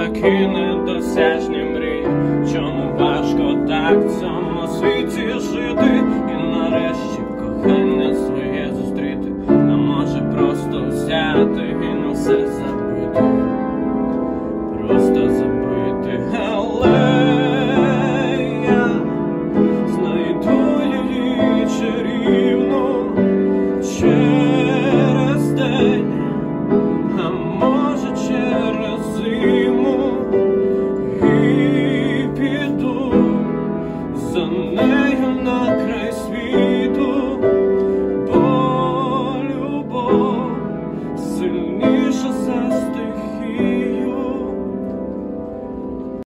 такі недосяжні мрії. Чому важко так в цьому світі жити? І нарешті кохання своє зустріти, а може просто взяти і на все забути.